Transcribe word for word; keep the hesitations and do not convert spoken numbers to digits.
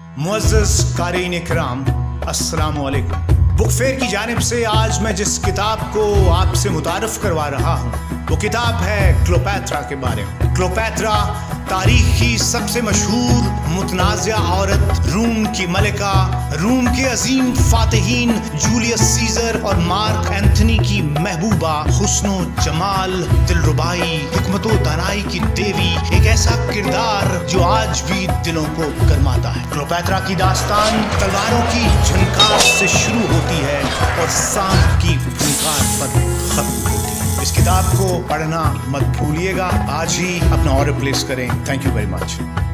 मुअज़्ज़ज़ क़ारीन इकराम, अस्सलामु अलैकुम। Book fair की जानिब से आज मैं जिस किताब को आपसे मुतारफ़ करवा रहा हूँ वो किताब है क्लोपैत्रा के बारे में। क्लोपैत्रा तारीख की सबसे मशहूर मुतनाज़िया औरत, रूम की मलिका, रूम के अजीम फातिहीन जूलियस सीजर और मार्क एंथनी की महबूबा, हुस्नो जमाल, दिलरुबाई, हिकमतो दानाई की देवी, एक ऐसा किरदार जो आज भी दिलों को गरमाता है। क्लोपैत्रा की दास्तान तलवारों की झनकार से शुरू होती है और सांप की फुंकार पर खत्म होती है। इस किताब को पढ़ना मत भूलिएगा। आज ही अपना ऑर्डर प्लेस करें। Thank you very much.